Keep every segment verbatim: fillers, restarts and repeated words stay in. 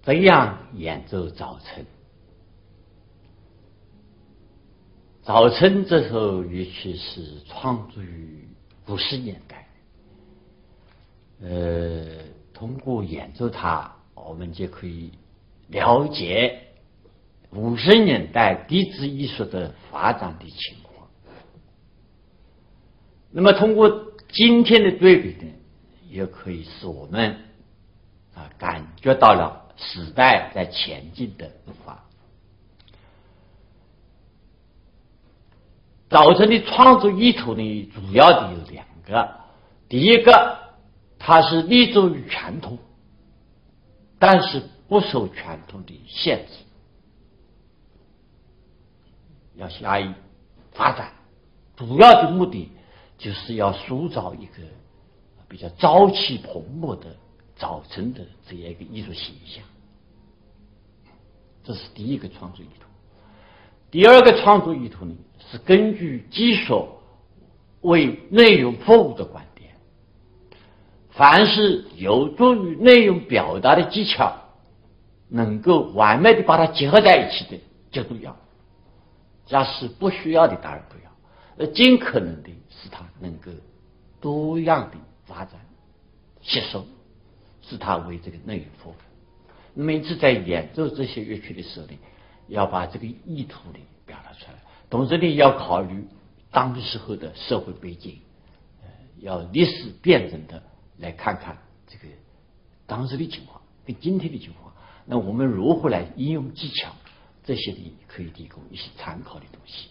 这样演奏早晨。早晨这首乐曲是创作于五十年代，呃，通过演奏它，我们就可以了解五十年代笛子艺术的发展的情况。那么，通过今天的对比呢，也可以使我们啊感觉到了时代在前进的步伐。早晨的创作意图呢，主要的有两个。第一个，它是立足于传统，但是不受传统的限制，要加以发展。主要的目的就是要塑造一个比较朝气蓬勃的早晨的这样一个艺术形象。这是第一个创作意图。第二个创作意图呢，是根据技术为内容服务的观点，凡是有助于内容表达的技巧，能够完美的把它结合在一起的就都要，假使不需要的当然不要，而尽可能的使它能够多样的发展吸收，使它为这个内容服务。那么因此在演奏这些乐曲的时候呢，要把这个意图呢表达出来，同时呢要考虑当时候的社会背景，呃，要历史辩证的来看看这个当时的情况跟今天的情况，那我们如何来应用技巧，这些呢可以提供一些参考的东西。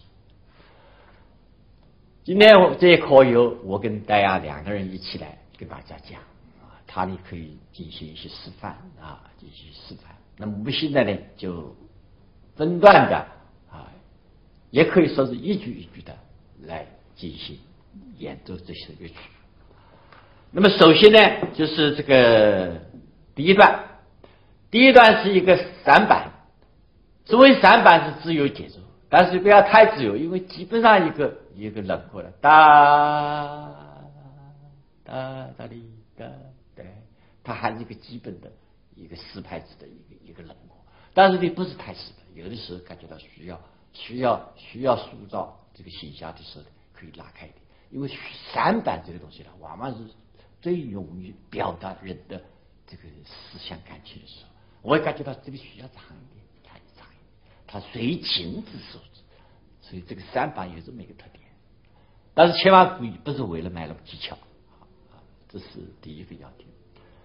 今天我这一课由我跟戴亚两个人一起来跟大家讲啊，他呢可以进行一些示范啊，进行示范。那么我们现在呢就分段的啊，也可以说是一句一句的来进行演奏这些乐曲。那么首先呢，就是这个第一段，第一段是一个散板。所谓散板是自由节奏，但是不要太自由，因为基本上一个一个轮廓了，哒哒哒哩哒哒，它还是一个基本的一个四拍子的一个一个轮廓，但是呢不是太死的，有的时候感觉到需要需要需要塑造这个形象的时候可以拉开一点，因为散板这个东西呢，往往是最容易表达人的这个思想感情的时候，我也感觉到这个需要长一点，它长一点，它随情之所至，所以这个散板有这么一个特点，但是千万不不是为了卖弄技巧啊，这是第一个要点。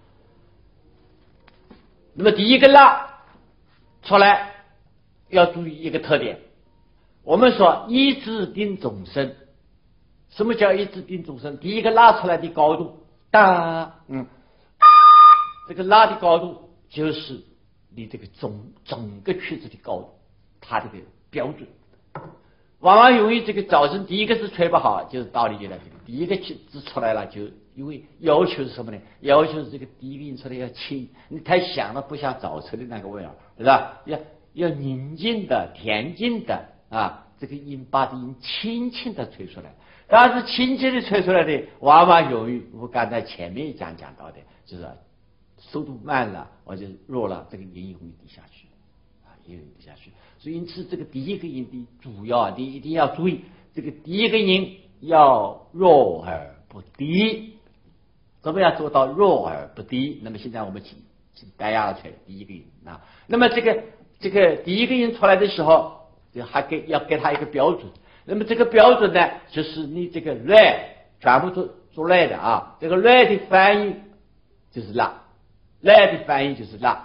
那么第一个拉出来要注意一个特点，我们说一字定终身。什么叫一字定终身？第一个拉出来的高度，哒，嗯，这个拉的高度就是你这个总整个曲子的高度，它这个标准。往往由于这个早晨第一个是吹不好，就是道理就在这里。第一个曲子出来了，就因为要求是什么呢？要求是这个第一个音出来要轻，你太响了，不像早晨的那个味儿，是吧？要要宁静的、恬静的啊，这个音把这音轻轻的吹出来。但是轻轻的吹出来的，往往由于我刚才前面讲讲到的，就是速度慢了或者弱了，这个音容易低下去啊，音容易低下去。所以因此这个第一个音的主要你一定要注意，这个第一个音要弱而不低。怎么样做到弱而不低？那么现在我们请请大家吹第一个音啊。那么这个这个第一个音出来的时候，就还给要给它一个标准。那么这个标准呢，就是你这个 re 全部做做 re 的啊，这个 re 的翻译就是拉 ，re 的翻译就是拉。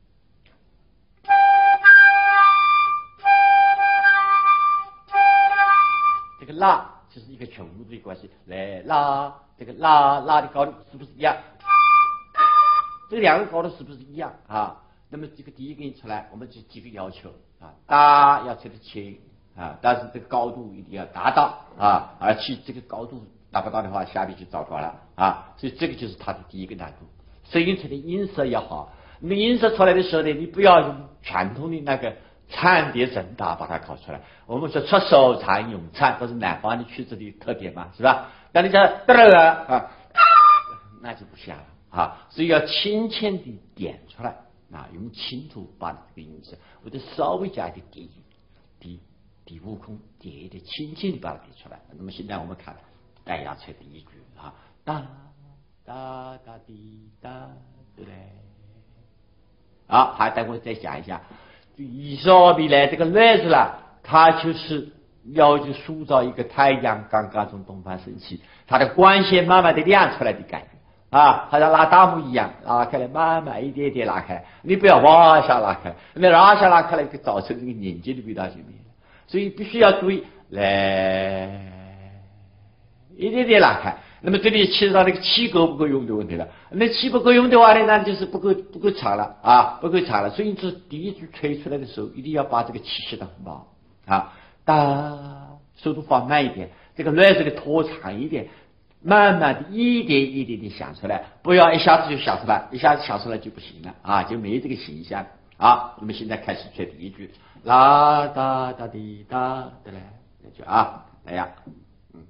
这个拉就是一个穷度的关系，来拉这个拉拉的高度是不是一样？这两个高度是不是一样啊？那么这个第一个音出来，我们就几个要求啊，哒要吹得轻。啊，但是这个高度一定要达到啊，而且这个高度达不到的话，下面就糟糕了啊。所以这个就是它的第一个难度。声音出的音色也好，那么音色出来的时候呢，你不要用传统的那个颤叠声大把它搞出来。我们说出手长咏颤，都是南方的曲子的特点嘛，是吧？但你讲哒啦啊，那就不像了啊。所以要轻轻地点出来啊，用清楚把这个音色，或者稍微加一点低音，低低五空叠一点，轻轻的把它叠出来。那么现在我们看带牙吹第一句啊，哒哒哒滴哒对嘞。好，还待会再讲一下，以说比来这个乱字啦，它就是要求塑造一个太阳刚刚从东方升起，它的光线慢慢的亮出来的感觉。啊，好像拉大幕一样，拉开来，慢慢一点点拉开，你不要往下拉开，你拉下拉开了，造成这个年纪的味道就没了。所以必须要注意，来一点点拉开。那么这里牵扯到那个气够不够用的问题了。那气不够用的话呢，那就是不够不够长了啊，不够长了。所以这第一句吹出来的时候，一定要把这个气息的很好啊，哒，速度放慢一点，这个乱子的拖长一点。慢慢的一点一点的想出来，不要一下子就想出来，一下子想出来就不行了啊，就没这个形象啊。那么现在开始吹第一句，啦哒哒滴哒的来，这句啊，来呀，嗯。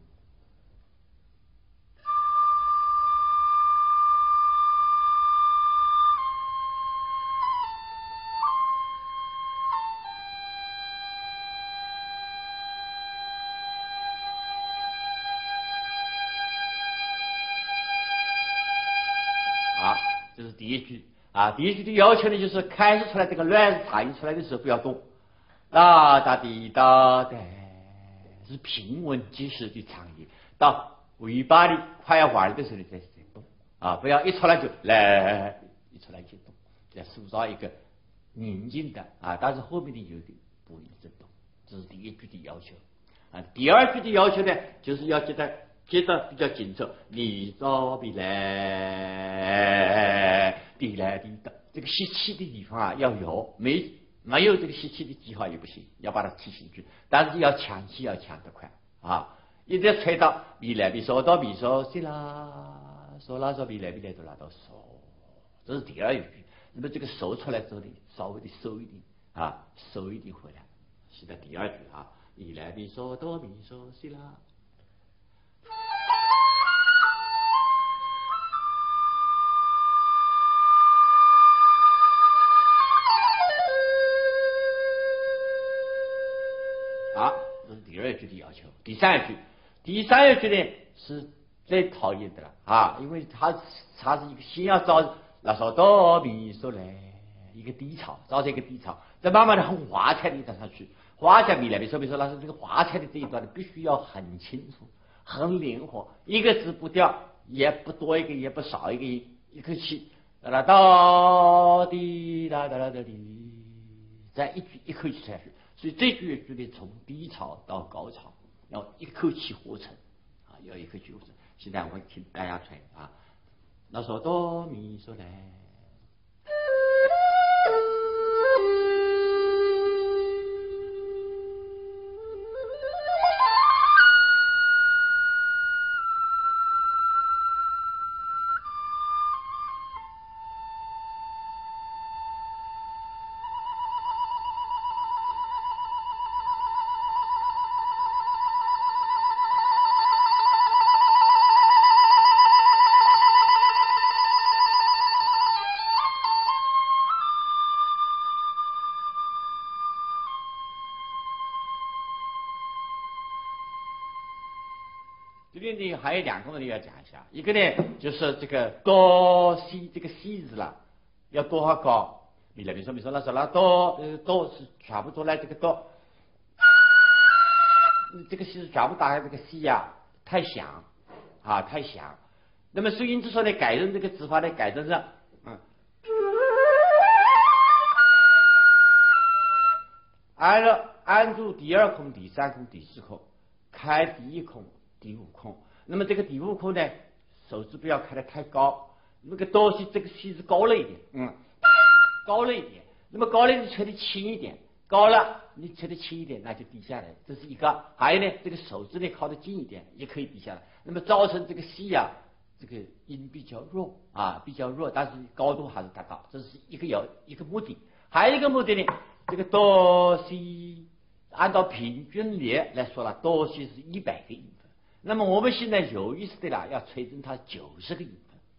这是第一句啊，第一句的要求呢，就是开始出来这个乱字长音出来的时候不要动，哒哒滴哒的，是平稳及时的长音，到尾巴的快要完的时候你再再动啊，不要一出来就来，一出来就动，要塑造一个宁静的啊，但是后面的有点不一直动，这是第一句的要求啊。第二句的要求呢，就是要记得。接着比较紧凑，你走比来，滴来滴的，这个吸气的地方啊要有，没没有这个吸气的记号也不行，要把它提进去，但是要抢气要抢得快啊！一直吹到比来比嗦到比嗦西啦，嗦啦嗦比来比来都拉到嗦，这是第二句。那么这个手出来之后呢，稍微的收一点啊，收一点回来，是在第二句啊，比来比嗦到比嗦西啦。啊，这是第二句的要求。第三句，第三句呢是最讨厌的了啊，因为它它是一个先要造那说哆咪嗦来一个低潮，造成一个低潮，再慢慢的很华彩的站上去，华彩咪来咪嗦咪嗦，那是这个华彩的这一段呢，必须要很清楚、很灵活，一个字不掉，也不多一个，也不少一个，一口气哒啦哒滴哒哒哒哒滴，再一句一口气下去。所以这句句呢，从低潮到高潮，要一口气活成啊，要一口气活成。现在我会听大家吹啊，那说哆咪嗦来。这边呢还有两个问题要讲一下，一个呢就是这个哆西这个西字啦，要多少高？你来比说，比说那说那哆呃哆是全部都来这个哆，这个西是全部打开这个西呀、啊，太响啊太响。那么所以因此说呢，改成这个指法呢，改成是嗯，按了按住第二空、第三空、第四空，开第一空。第五空，那么这个第五空呢，手指不要开得太高，那个哆西这个西是高了一点，嗯，高了一点，那么高了你吹得轻一点，高了你吹得轻一点，那就低下来，这是一个。还有呢，这个手指呢靠得近一点，也可以低下来，那么造成这个西呀、啊，这个音比较弱啊，比较弱，但是高度还是达到，这是一个有一个目的。还有一个目的呢，这个哆西按照平均列来说了，哆西是一百个音。那么我们现在有意识的啦，要吹成它九十个音分，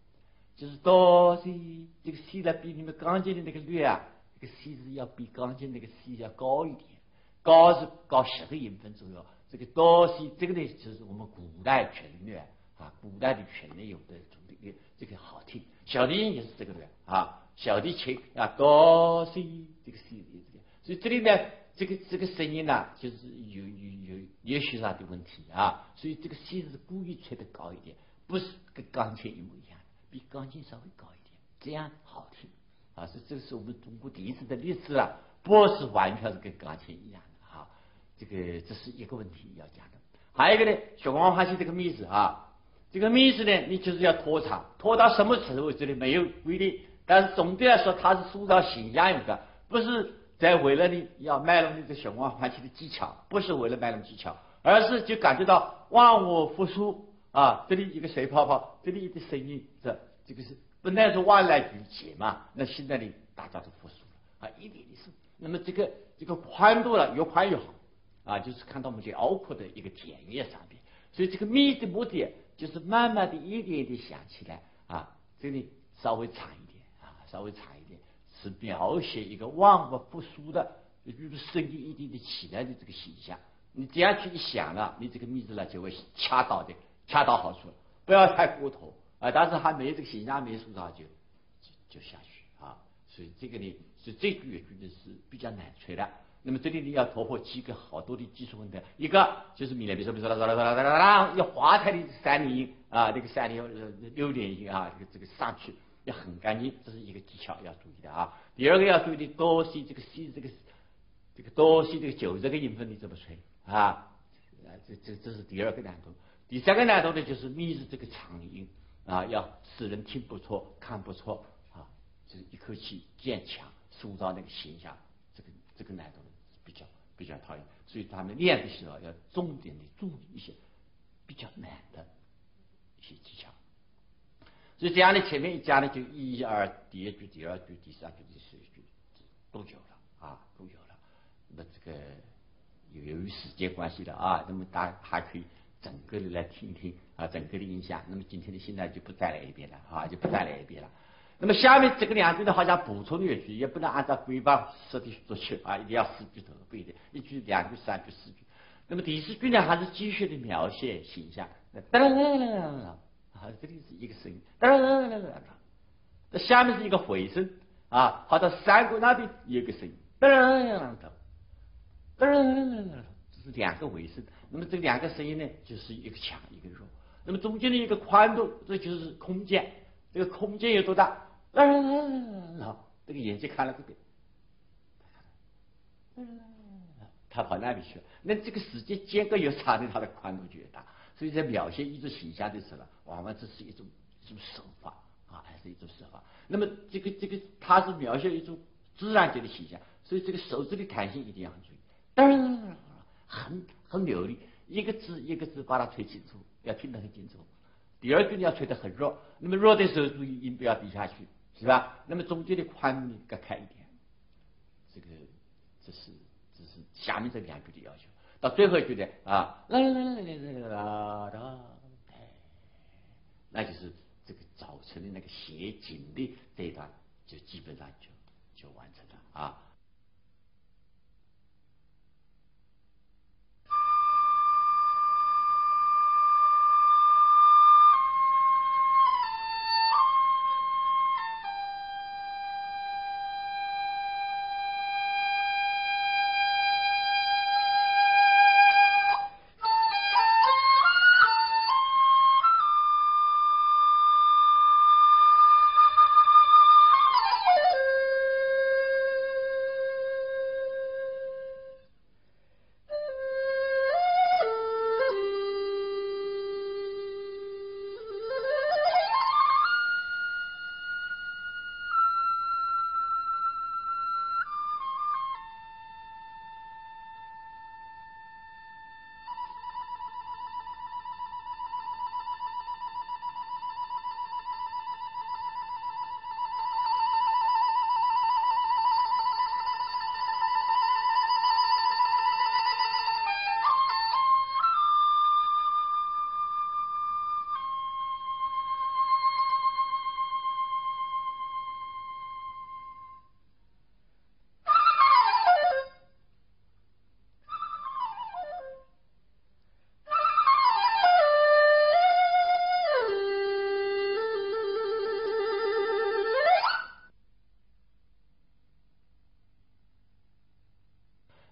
就是哆西这个西呢比你们钢琴的那个律啊，这个西字要比钢琴那个西要高一点，高是高十个音分左右。这个哆西这个呢，就是我们古代旋律啊，古代的旋律有的这个这个好听。小提琴也是这个律啊，小提琴啊哆西这个西这个，所以这里呢，这个这个声音呢、啊，就是有有有也许上的问题啊，所以这个西是故意吹得高一点，不是跟钢琴一模一样。比钢琴稍微高一点，这样好听啊！所以这是我们中国笛子的历史啊，不是完全是跟钢琴一样的啊。这个这是一个问题要讲的。还有一个呢，玄黄花戏这个密室啊，这个密室呢，你就是要拖长，拖到什么时候这里没有规定，但是总的来说，它是塑造形象用的，不是在为了你要卖弄你这玄黄花戏的技巧，不是为了卖弄技巧，而是就感觉到忘我复苏。啊，这里一个水泡泡，这里的声音，这这个是本来是万籁俱寂嘛，那现在呢，大家都复苏了啊，一点一声。那么这个这个宽度了，越宽越好啊，就是看到我们辽阔的一个田野上面。所以这个密的目的就是慢慢的一点一点想起来啊，这里稍微长一点啊，稍微长一点，是描写一个万物复苏的，就是声音一点点起来的这个形象。你这样去一想了，你这个密字呢就会恰到的。恰到好处，不要太过头啊！但是还没这个形象没塑造就就就下去啊！所以这个呢，是这句粤剧呢是比较难吹的。那么这里你要突破几个好多的基础问题，一个就是米来比说比说啦啦啦啦啦啦，要华彩的三连音啊，这个三连六连音啊，这个这个上去要很干净，这是一个技巧要注意的啊。第二个要注意的哆西这个西这个这个哆西这个九这个音分你怎么吹啊？这这这是第二个难度。第三个难度呢，就是密字这个长音啊，要使人听不错、看不错啊，就是一口气渐强，塑造那个形象，这个这个难度比较比较讨厌，所以他们练的时候要重点的注意一些比较难的一些技巧。所以这样的前面一讲呢，就一二第一句、第二句、第三句、第四句都有了啊，都有了。那这个由于时间关系了啊，那么大家还可以整个的来听听啊，整个的印象。那么今天的现在就不再来一遍了啊，就不再来一遍了。那么下面这个两句呢，好像补充乐句，也不能按照规范设的作曲啊，一定要四句头，不一定一句、两句、三句、四句。那么第四句呢，还是继续的描写形象。当然啊，这里是一个声音，当然这下面是一个回声啊，跑到山谷那边有个声音，当然当然这是两个回声。那么这两个声音呢，就是一个强一个弱。那么中间的一个宽度，这就是空间。这个空间有多大？好，这个眼睛看了这边，他跑那边去了。那这个时间间隔越长的，它的宽度就越大。所以在描写一种形象的时候，往往这是一种一种手法啊，还是一种手法。那么这个这个，它是描写一种自然界的形象，所以这个手指的弹性一定要很注意。当然，很很流利，一个字一个字把它吹清楚，要听得很清楚。第二句你要吹得很弱，那么弱的时候注意音不要低下去，是吧？那么中间的宽度该开一点，这个这是这是下面这两句的要求。到最后一句的啊，啦啦啦啦啦啦，那就是这个早晨的那个写景的这一段，就基本上就就完成了啊。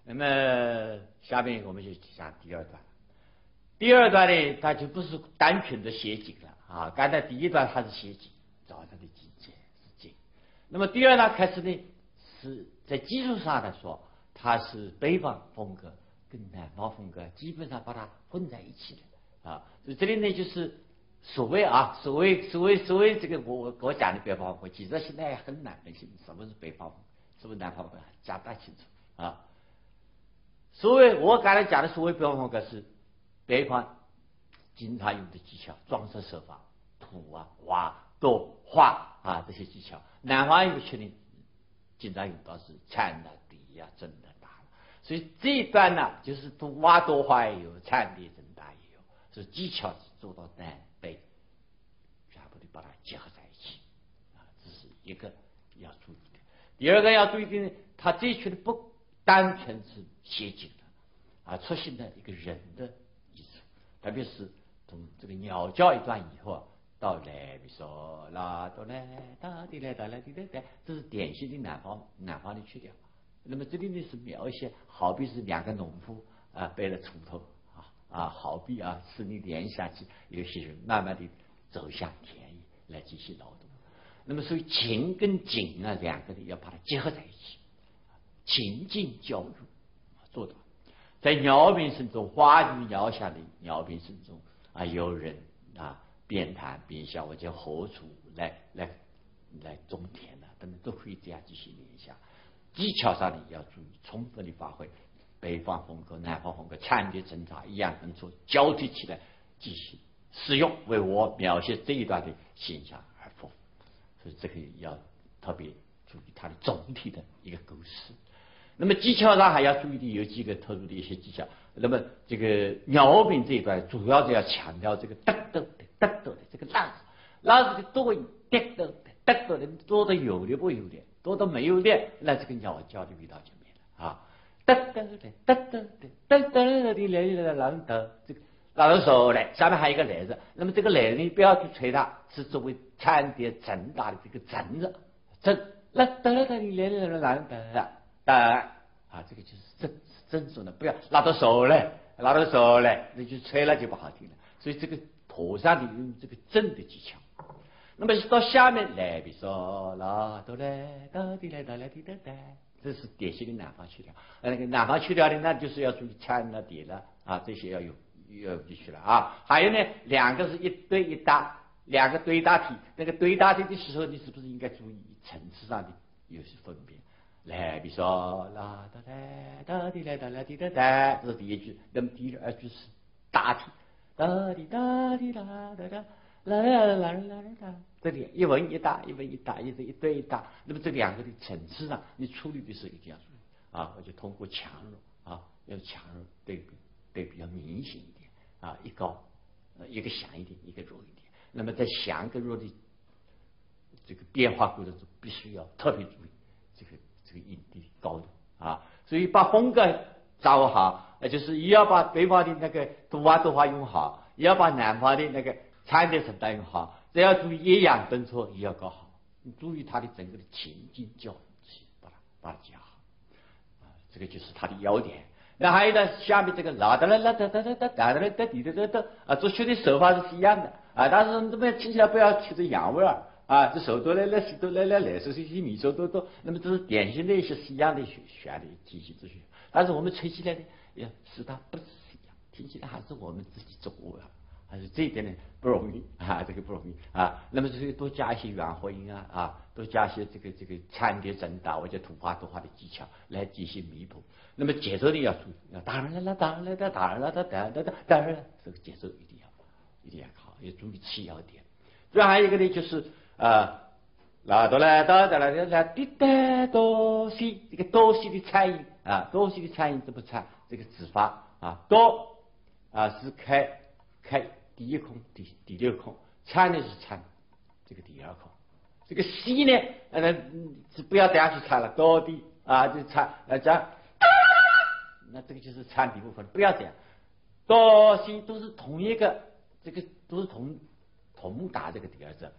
那么下面我们就讲第二段。第二段呢，它就不是单纯的写景了啊。刚才第一段它是写景，找它的境界是景。那么第二段开始呢，是在技术上来说，它是北方风格跟南方风格基本上把它混在一起的啊。所以这里呢，就是所谓啊，所谓所谓所谓这个我我我讲的北方风格，其实现在很难分清什么是北方风格，什么是南方风格，讲不大清楚啊。所谓我刚才讲的所谓北方风格是北方经常用的技巧，装饰手法，土啊、瓦、斗、画啊这些技巧。南方有确定经常用到是铲啊、底啊、针的、打的。所以这一段呢，就是土瓦斗画也有，铲地针打也有，是技巧做到南北，全部的把它结合在一起啊，这是一个要注意的。第二个要注意的呢，它这一圈的不单纯是写景的啊，出现了一个人的艺术，特别是从这个鸟叫一段以后啊，到来比说啦哆来哒滴来哒来滴来哒，这是典型的南方南方的曲调。那么这里呢是描写，好比是两个农夫啊背了锄头啊啊，好比啊使你联想起有些人慢慢的走向田野来进行劳动。那么所以情跟景啊两个呢要把它结合在一起，情境交融做到。在鸟鸣声中，花语鸟响的鸟鸣声中啊，有人啊边弹边笑，或者何处来来来种田呢、啊？等等都可以这样进行联想。技巧上呢要注意充分的发挥北方风格、南方风格产业侦查一样能做交替起来进行使用，为我描写这一段的现象而服务。所以这个要特别注意它的总体的一个构思。那么技巧上还要注意的有几个特殊的一些技巧。那么这个鸟鸣这一段主要是要强调这个得得的得得的这个拉字，拉字的多音，得得的得得的多的有的不有的，多的没有的，那这个鸟叫的味道就没了啊。得得的得得的得得的来来来得，这个拉到手来，下面还有一个来字。那么这个来你不要去吹它，是作为产地正大的这个正字，正来得得的来来来得。啊啊，这个就是正正说呢，不要拉到手来，拉到手来，那就吹了就不好听了。所以这个妥善的用这个正的技巧。那么到下面来，比如说啦哆来哒滴来哒来滴哒哒，这是典型的南方曲调。那个南方曲调呢，那就是要注意颤了、叠了啊，这些要有要必须了啊。还有呢，两个是一对一搭，两个对搭体，那个对搭体的时候，你是不是应该注意层次上的有些分别？来，比如说啦哒来哒滴来哒来滴哒哒，这是第一句。那么第二句是大体，哒滴哒滴啦哒哒啦啦啦啦啦，这里一文一搭，一文一搭，一对一对一搭。那么这两个的层次上，你处理的时候一定要注意啊！我就通过强弱啊，要强弱对比，对比要明显一点啊，一高呃一个强一点，一个弱一点。那么在强跟弱的这个变化过程中，必须要特别注意这个。这个音的高度啊，所以把风格掌握好，那就是也要把北方的那个读啊读话用好，也要把南方的那个产业承担用好，只要注意抑扬顿挫也要搞好，你注意它的整个的情境教育，把它把它讲好啊，这个就是它的要点。那还有呢，下面这个啦哒啦啦哒哒哒哒哒哒哒滴哒哒哒啊，作曲的手法是一样的啊，但是这边听起来不要听着洋味儿。啊，这手哆来来西哆来来来，这是些米手哆哆，那么这是典型的一些西洋的旋律体系秩序。但是我们吹起来呢，也使它不是西洋，听起来还是我们自己中国啊，还是这一点呢不容易啊，这个不容易啊。那么这个多加一些元和音啊啊，多加一些这个这个产地整打或者土话土话的技巧来进行弥补。那么节奏呢要注意，要当然了，当然了，当然了，当然了，当然了，这个节奏一定要一定要好，要注意次要点。最后还有一个呢就是。啊，啦哆来哆哒啦啦滴哒哆西，这个哆西的颤音啊，哆西的颤音怎么颤？这个指法啊，哆啊是开开第一空，第第六空，颤呢是颤这个第二空。这个西呢，呃，是不要这样去颤了，哆的啊就颤，呃这样，那这个就是颤的部分，不要这样，哆西都是同一个，这个都是同同打这个第二声。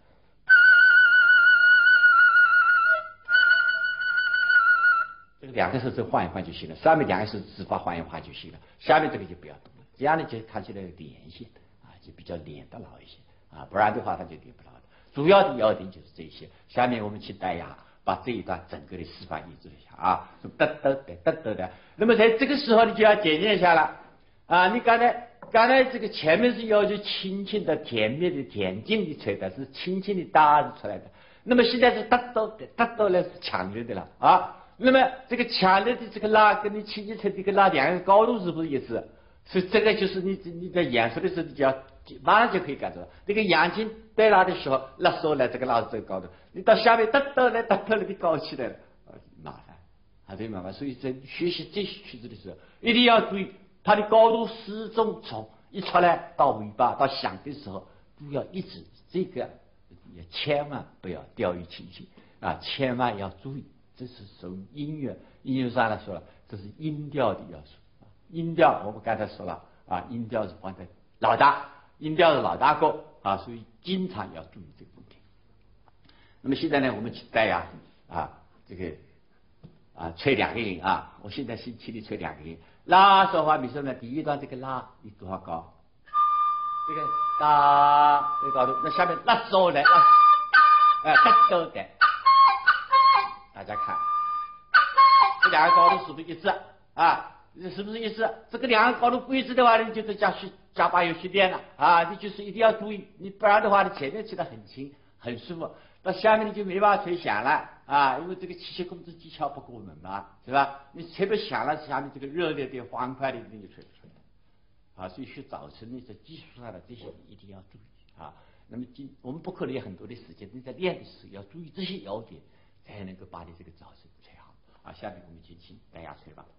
这个两个手指换一换就行了，上面两个手指法换一换就行了，下面这个就不要动了，这样呢就看起来连线啊，就比较连得牢一些啊，不然的话它就连不牢的。主要的要点就是这些。下面我们去带牙，把这一段整个的示范演奏一下啊，得得得得得的。那么在这个时候你就要检验一下了啊，你刚才刚才这个前面是要求轻轻的、甜蜜的、恬静的吹的，是轻轻的打出来的。那么现在是得到的，得到了是强烈的了啊。那么这个强烈的这个拉跟你轻轻吹这个拉两个高度是不是一致？所以这个就是你你在演出的时候，你就要马上就可以感受到，这个眼睛对拉的时候，那时候呢这个拉是这个高度，你到下面得到了得到了你高起来了，麻烦，啊对麻烦。所以在学习这些曲子的时候，一定要注意它的高度始终从一出来到尾巴到响的时候都要一直，这个也千万不要掉以轻心啊，千万要注意，这是属于音乐，音乐上来说了，这是音调的要素。音调我们刚才说了啊，音调是放在老大，音调是老大哥啊，所以经常要注意这个问题。那么现在呢，我们去带呀啊，这个啊吹两个音啊，我现在先请你吹两个音。拉说话，比如说呢，第一段这个拉你多少高？这个哒这个高度，那下面拉手来拉，哎，得都的，大家看这两个高度是不是一致啊？是不是意思？这个两个高度不一致的话，你就是加训加把有训练了啊！你就是一定要注意，你不然的话，你前面吹得很轻很舒服，到下面你就没办法吹响了啊！因为这个器械控制技巧不过门嘛，是吧？你吹不响了，下面这个热烈的、欢快的你就吹不出来啊！所以学早晨呢，在技术上的这些一定要注意啊。那么今我们不可能有很多的时间，你在练的时候要注意这些要点，才能够把你这个早晨吹好啊！下面我们就请大家吹吧。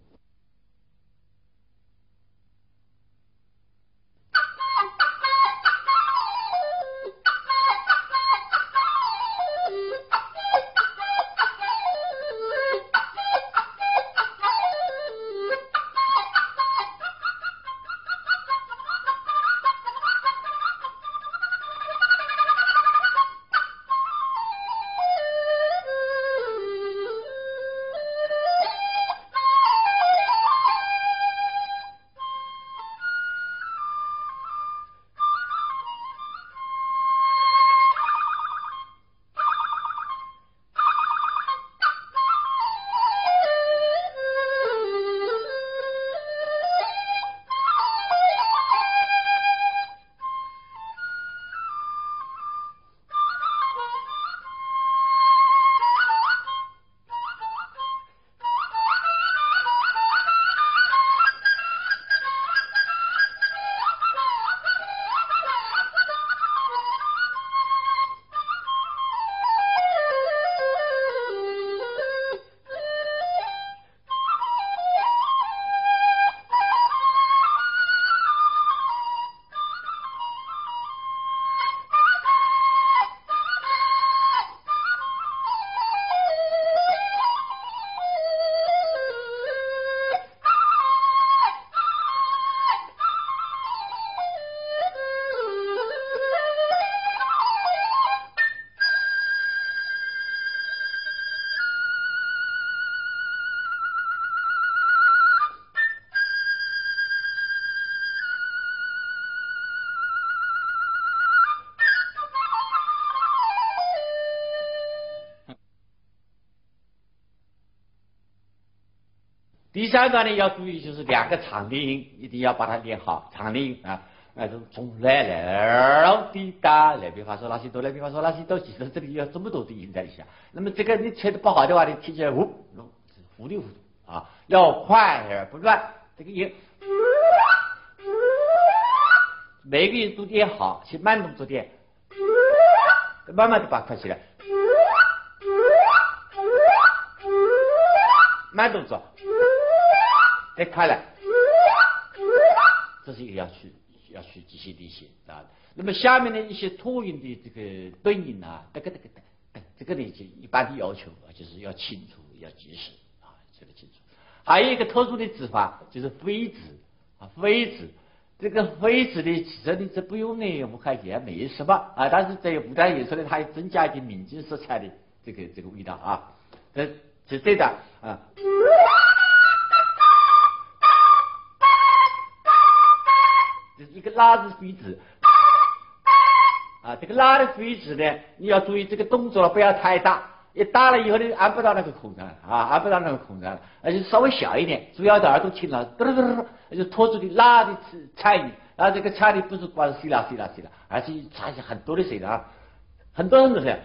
第三个呢要注意，就是两个长的音一定要把它练好，长的音啊，那种从来来滴答来，比方说拉西哆来，比方说拉西哆，其实这里要这么多的音在里下。那么这个你吹的不好的话，你听起来呜糊里糊涂啊，要快而不乱，这个音每个音都练好，去慢动作练，慢慢的把它快起来，慢动作。再快了，这是一个要去要去继续练习啊。那么下面的一些拖音的这个顿音啊，这个这个这个呢就一般的要求啊，就是要清楚要及时啊，这个清楚。还有一个特殊的指法就是飞指啊，飞指这个飞指呢，其实你这不用呢，我看也没什么啊，但是在舞台演出呢，它增加一点民间色彩的这个这个味道啊。这是这段啊。就是一个拉字飞字啊，这个拉的飞字呢，你要注意这个动作不要太大，一大了以后呢，按不到那个空档啊，按不到那个空档，而且稍微小一点，主要的耳朵听了，嘚嘚嘚，就拖出的拉的参与，然后这个参与不是光是 C 啦 C 啦 C 啦，而且参与很多的声音啊，很多人都是。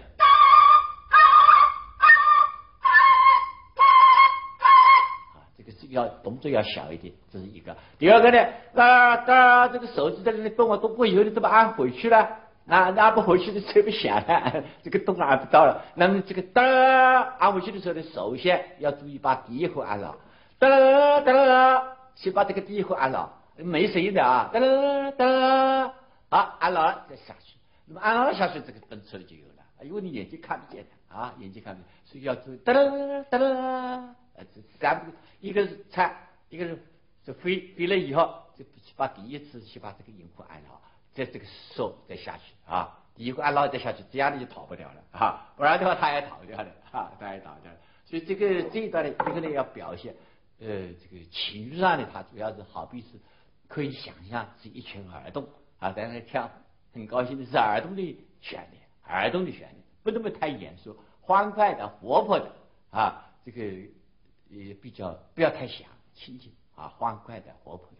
要动作要小一点，这是一个。第二个呢，那那这个手指在那里动啊动过以后，你怎么按回去了？那按不回去的吹不响了，这个动按不到了。那么这个哒按回去的时候呢，首先要注意把第一口按牢，哒哒哒，先把这个第一口按牢，没声音的啊，哒哒哒，好按牢了再下去。那么按牢了下去，这个动出来就有了，因为你眼睛看不见的啊，眼睛看不见，所以要注意哒哒哒哒。呃，这三步，一个是参，一个是是飞，飞了以后就把第一次先把这个音符按牢，在这个手再下去啊，第一个按牢再下去，这样你就逃不掉了啊，不然的话他也逃掉了啊，他也逃掉了。所以这个这一段呢，这个呢要表现，呃，这个情绪上呢，它主要是好比是可以想象是一群儿童啊在那跳，很高兴的是儿童的旋律，儿童的旋律不那么太严肃，欢快的、活泼的啊，这个。也比较不要太响，清静啊，欢快的、活泼的。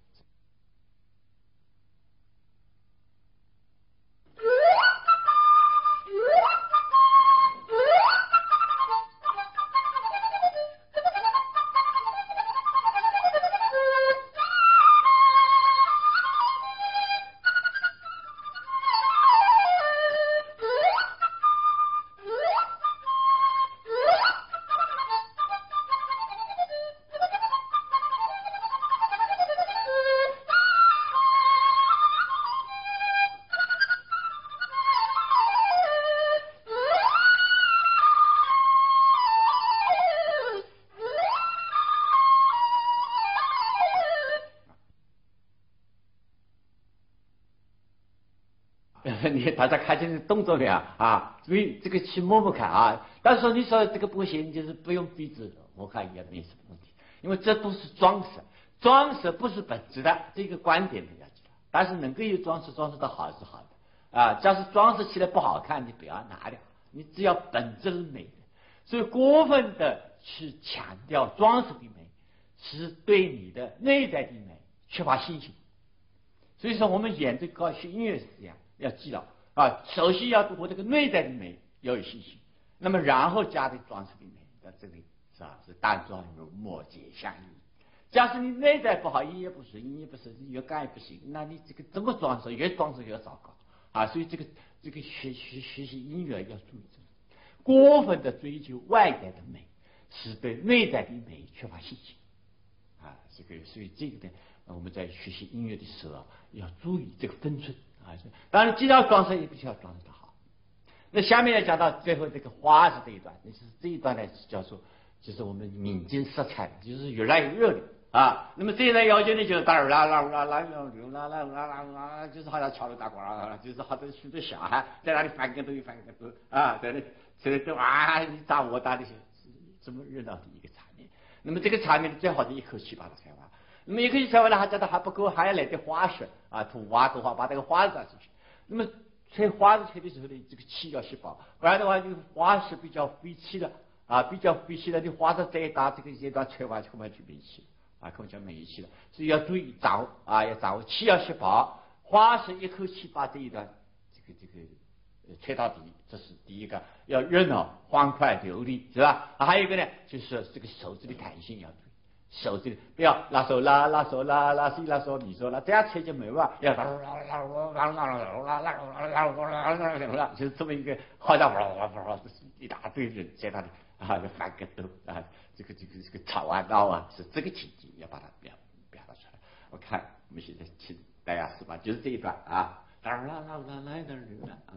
你大家看见动作没有啊？所以这个去摸摸看啊。但是说你说这个不行，就是不用鼻子，我看也没什么问题，因为这都是装饰，装饰不是本质的，这个观点你要知道。但是能够有装饰，装饰的好是好的啊。假使装饰起来不好看，你不要拿掉，你只要本质是美的。所以过分的去强调装饰的美，是对你的内在的美缺乏信心。所以说我们演这个学音乐是这样。要记牢啊！首先要对我这个内在的美要有信心，那么然后加的装饰的美，在这里是吧？是单装如末节相宜。假使你内在不好，音乐不顺，音乐不是乐感也不行，那你这个怎么装饰，越装饰越糟糕啊！所以这个这个学学学习音乐要注意这个，过分的追求外在的美，是对内在的美缺乏信心啊！这个所以这个呢，我们在学习音乐的时候要注意这个分寸。啊，当然，既要装饰，也必须要装饰的好。那下面要讲到最后这个花式这一段，就是这一段呢是叫做，就是我们民间色彩，就是越来越热的啊。那么这一段要求呢，就是哒啦啦啦啦啦啦啦啦啦，就是好像敲锣打鼓啦，就是好多许多小孩在那里翻跟头，翻跟头啊，在那在那哇你打我打的，这么热闹的一个场面。那么这个场面最好的一口气把它吹完。那么一口气吹完了，还觉得还不够，还要来点花式啊，涂花涂花，把这个花子打出去。那么吹花子吹的时候呢，这个气要吸饱，不然的话，这个花是比较费气的啊，比较费气的。你花子再大，这个阶段吹完恐怕就没气啊，恐怕就没气了。所以要注意掌握啊，要掌握气要吸饱，花是一口气把这一段这个这个吹到底，这是第一个，要热闹、欢快、流利，是吧？啊，还有一个呢，就是这个手指的弹性要注意。手指不要拉手拉拉手拉拉西拉手米手拉，这样吹就没完，要啦啦啦啦啦啦啦啦啦，就是这么一个，好像一大堆人在那里啊，翻个斗啊，这个这个这个吵啊闹啊，是这个情景要把它表表达出来。我看我们现在请大家是吧，就是这一段啊，啦啦啦啦啦啦啦啊。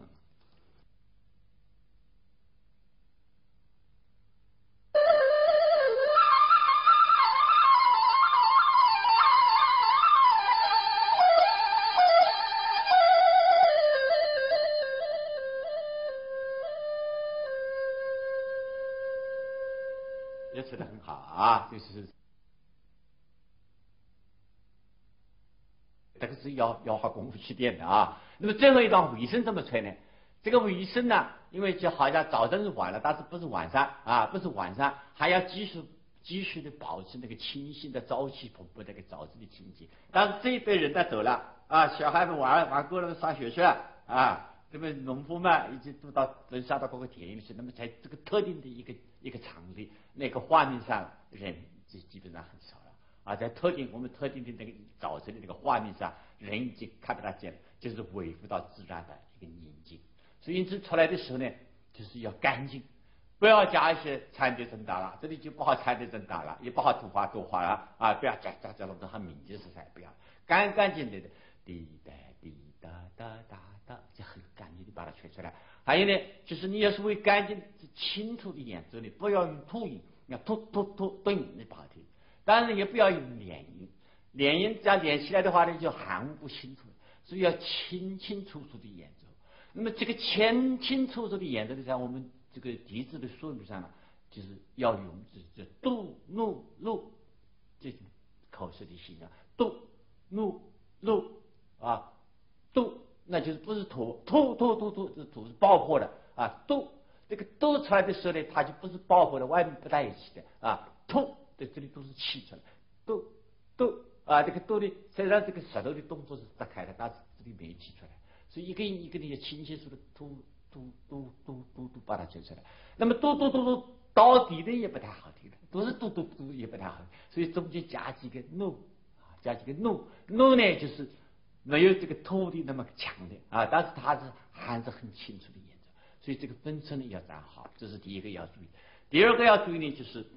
啊，就是这个是要要花功夫去练的啊。那么最后一段尾声怎么吹呢？这个尾声呢，因为就好像早晨是晚了，但是不是晚上啊，不是晚上，还要继续继续的保持那个清新的朝气蓬勃那个早晨的情景。但是这一辈人呢走了啊，小孩们玩玩够了，上学去了啊。那么农夫们已经都到都下到各个田里去，那么在这个特定的一个一个场地那个画面上，人就基本上很少了啊。在特定我们特定的那个早晨的那个画面上，人已经看不大见了，就是恢复到自然的一个宁静。所以因此出来的时候呢，就是要干净，不要加一些掺碟增大了，这里就不好掺碟增大了，也不好涂花多花了啊！不要加加加弄得很敏捷色彩，不要干干净净的，滴答滴答答答答，就很干净的把它吹出来。还有呢，就是你要是为干净清楚的演奏呢，不要用吐音，要突突突突音的不好听，当然也不要用连音，连音这样连起来的话呢，就含糊不清楚，所以要清清楚楚的演奏。那么这个清清楚楚的演奏的，在我们这个笛子的说明上呢，就是要用这这嘟怒怒这种口舌的形象，嘟怒怒啊，嘟那就是不是吐吐吐吐吐，这吐是爆破的啊，嘟这个嘟出来的时候呢，它就不是爆破的，外面不在一起的啊，吐在这里都是气出来，嘟嘟啊，这个嘟的虽然这个舌头的动作是打开的，但是这里没气出来。所以一个一个的清晰出的嘟嘟嘟嘟嘟嘟把它吹出来，那么嘟嘟嘟嘟到底的也不太好听的，都是嘟嘟嘟也不太好听，所以中间加几个 no 啊，加几个 no no 呢，就是没有这个吐的那么强的啊，但是它是还是很清楚的演奏，所以这个分寸呢要掌握好，这是第一个要注意。第二个要注意呢，就是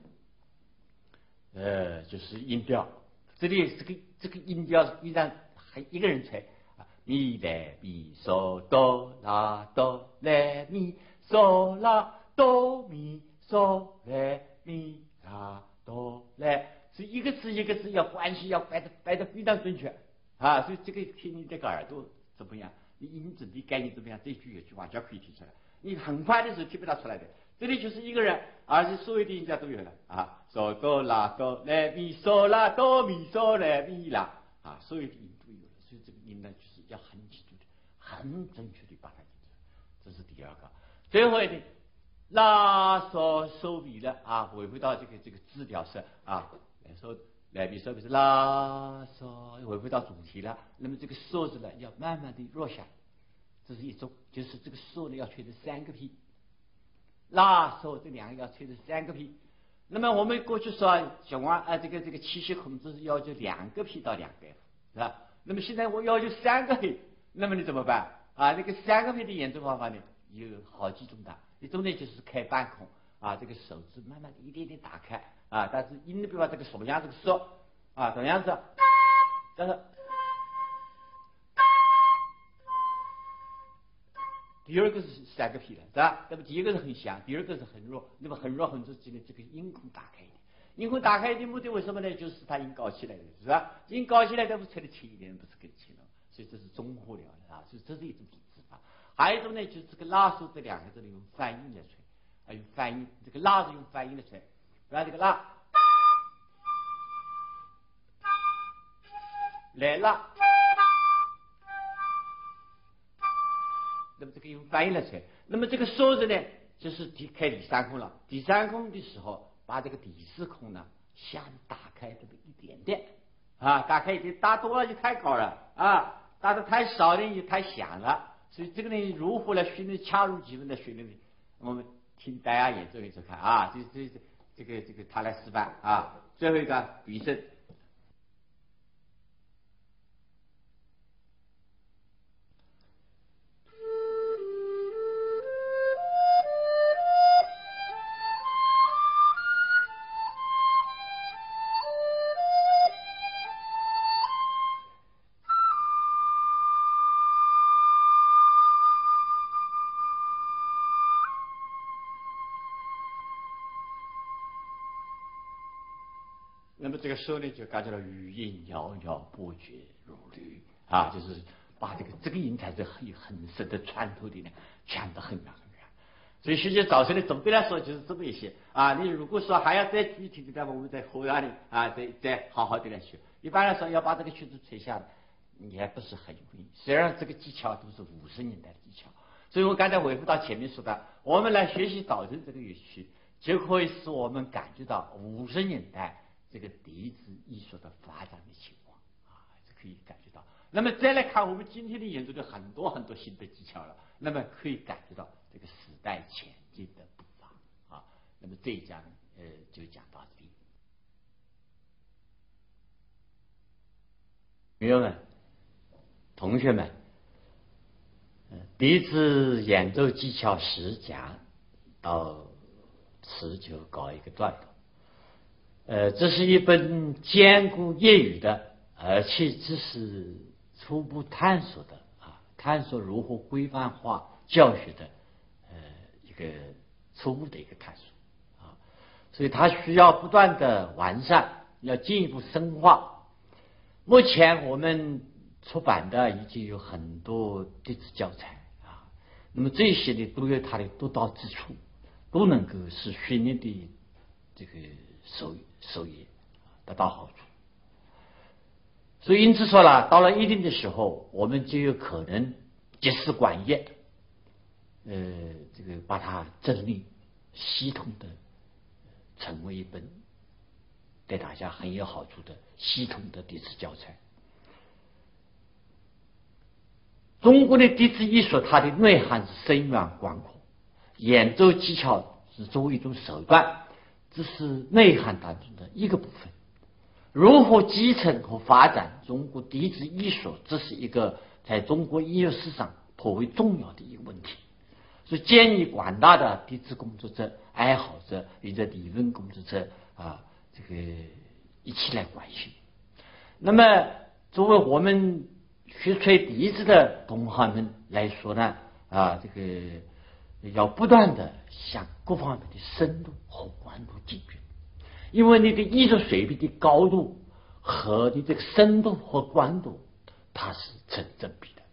呃就是音调，这里这个这个音调依然还一个人吹。咪来咪嗦哆啦哆来咪嗦啦哆咪嗦来咪啦哆来，所以一个字一个字要关系要摆的摆的非常准确啊！所以这个听你这个耳朵怎么样，你音准的概念怎么样，这句有句完全可以听出来。你很快的时候听不大出来的，这里就是一个人，而且所有的音调都有了啊，嗦哆啦哆来咪嗦啦哆咪嗦来咪啦啊，所有的音都有了，所以这个音呢就是要很清楚的、很准确的把它记住，这是第二个。最后一点，拉嗦收尾了啊，回归到这个这个字调色啊，来说来比说比是拉嗦，回归到主题了。那么这个嗦字呢，要慢慢的弱下，这是一种，就是这个嗦呢要吹成三个皮，拉嗦这两个要吹成三个皮。那么我们过去说讲话啊，这个这个气息控制是要求两个皮到两个 F， 是吧？那么现在我要求三个皮，那么你怎么办啊？那个三个皮的演奏方法呢，有好几种的，一种呢就是开半空啊，这个手指慢慢的一点点打开啊，但是音的比方这个同样这个嗦啊，同样是，但是第二个是三个皮了，是吧？那么第一个是很响，第二个是很弱，那么很弱很弱，这个这个音孔打开一点。音孔打开的目的为什么呢？就是它音高起来的，是吧？音高起来的不吹得轻一点，不是更轻了，所以这是中和了的啊，所以这是一种指法。还有一种呢，就是这个拉嗦这两个字用泛音来吹，啊，用泛音，这个拉是用泛音来吹，比方这个拉，来拉，那么这个用泛音来吹。那么这个嗦字呢，就是第开第三空了。第三空的时候，把这个第四空呢下打开这么一点点啊，打开一点，打多了就太高了啊，打的太少呢就太响了。所以这个呢，如何来训练恰如其分的训练呢？我们听大家演奏演奏看啊，这这这这个这个他来示范啊。最后一个鼻声。那么这个时候呢，就感觉到余音袅袅，波谲如律啊，就是把这个这个音才是很很深的穿透的呢，传得很远很远所以学习早生的总的来说就是这么一些啊。你如果说还要再具体的，我们在后院里啊，再再好好的来学。一般来说，要把这个曲子吹下来，也不是很容易。虽然这个技巧都是五十年代的技巧，所以我刚才回复到前面说的，我们来学习早晨这个乐曲，就可以使我们感觉到五十年代这个笛子艺术的发展的情况啊，是可以感觉到。那么再来看我们今天的演奏的很多很多新的技巧了，那么可以感觉到这个时代前进的步伐啊。那么这一讲呃就讲到这里。朋友们、同学们，笛子演奏技巧十讲到此就告一个段落。呃，这是一本兼顾业余的，而且只是初步探索的啊，探索如何规范化教学的呃一个初步的一个探索啊，所以它需要不断的完善，要进一步深化。目前我们出版的已经有很多笛子教材啊，那么这些呢都有它的独到之处，都能够使学员的这个受受益得到好处。所以因此说了，到了一定的时候，我们就有可能集思广益，呃，这个把它整理系统的成为一本对大家很有好处的系统的笛子教材。中国的笛子艺术，它的内涵是深远广阔，演奏技巧是作为一种手段，只是内涵当中的一个部分。如何继承和发展中国笛子艺术，这是一个在中国音乐史上颇为重要的一个问题。所以建议广大的笛子工作者、爱好者以及理论工作者啊，这个一起来关心。那么作为我们学吹笛子的同行们来说呢，啊，这个要不断的向各方面的深度和广度进军，因为你的艺术水平的高度和你这个深度和广度，它是成正比的。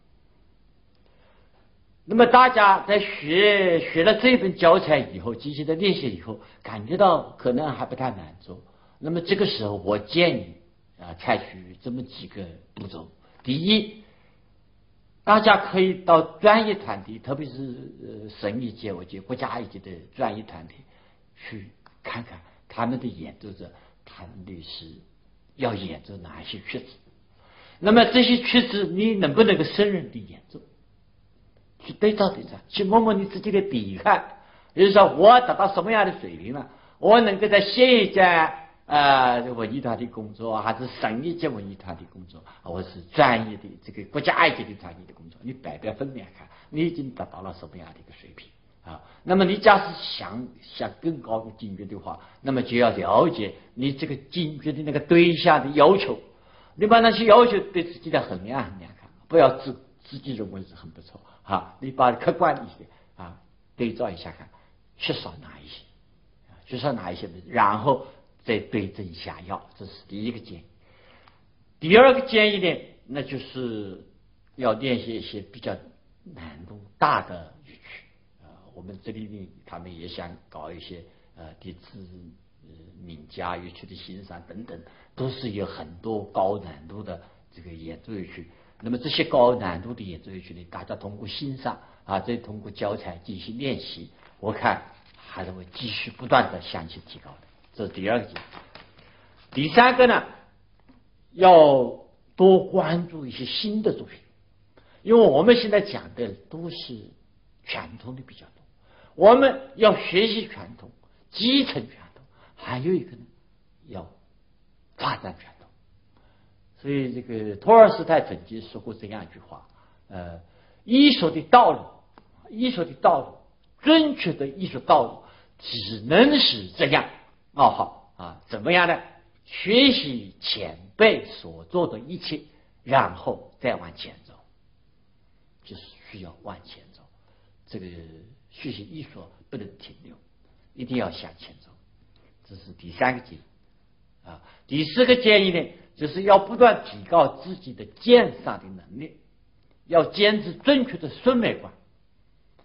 那么大家在学学了这本教材以后，进行了练习以后，感觉到可能还不太满足。那么这个时候，我建议啊，采取这么几个步骤。第一，大家可以到专业团体，特别是呃省一级、我级、国家一级的专业团体去看看他们的演奏者，他们的是要演奏哪些曲子。那么这些曲子你能不能够胜任的演奏？去对照对照，去摸摸你自己的底看，也就是说我达到什么样的水平了，我能够在县一级呃文艺团体工作，还是省一级文艺团体工作，我是专业的这个国家一级的团体的工作，你百百分来看，你已经达到了什么样的一个水平啊？那么你假使想想更高的境界的话，那么就要了解你这个境界的那个对象的要求，你把那些要求对自己的衡量衡量看，不要自自己认为是很不错啊，你把客观一些啊对照一下看，缺少哪一些，缺少哪一些，然后再对症下药，这是第一个建议。第二个建议呢，那就是要练习一些比较难度大的乐曲。呃，我们这里呢，他们也想搞一些呃笛子、呃名家乐曲的欣赏等等，都是有很多高难度的这个演奏乐曲。那么这些高难度的演奏乐曲呢，大家通过欣赏啊，再通过教材进行练习，我看还是会继续不断的向前提高的。这是第二个建议。第三个呢，要多关注一些新的作品，因为我们现在讲的都是传统的比较多，我们要学习传统，继承传统，还有一个呢，要发展传统。所以这个托尔斯泰曾经说过这样一句话，呃，艺术的道路，艺术的道路，正确的艺术道路只能是这样。哦，好啊，怎么样呢？学习前辈所做的一切，然后再往前走，就是需要往前走。这个学习艺术不能停留，一定要向前走。这是第三个建议啊。第四个建议呢，就是要不断提高自己的鉴赏的能力，要坚持正确的审美观。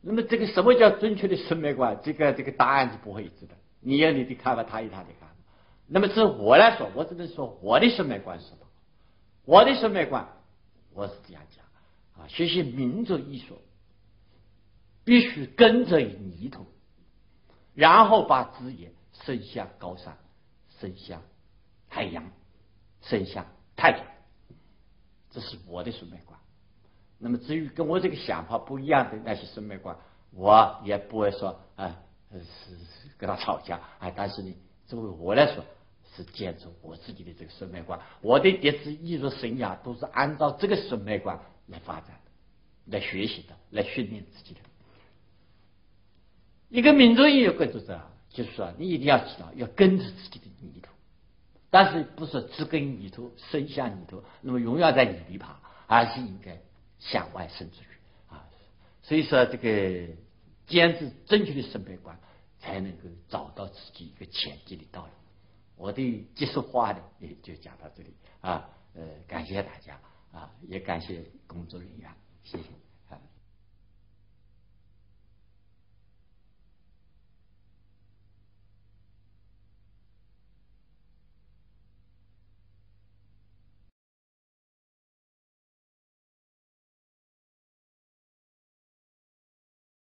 那么这个什么叫正确的审美观？这个这个答案是不会一致的。你有你的看法，他有他的看法。那么至我来说，我只能说我的审美观是什么？我的审美观，我是这样讲啊，学习民族艺术必须跟着泥土，然后把枝叶伸向高山，伸向海洋，伸向太平。这是我的审美观。那么至于跟我这个想法不一样的那些审美观，我也不会说啊、呃，是是跟他吵架啊。但是呢，作为我来说，是坚持我自己的这个审美观。我的叠字艺术生涯都是按照这个审美观来发展的，来学习的，来训练自己的。一个民族艺术工作者，就是说你一定要知道要跟着自己的泥土，但是不是只跟泥土伸向泥土，那么永远在泥里爬，而是应该向外伸出去啊。所以说，这个坚持正确的审美观，才能够找到自己一个前进的道路。我的结束话呢，也就讲到这里啊。呃，感谢大家啊，也感谢工作人员，谢谢。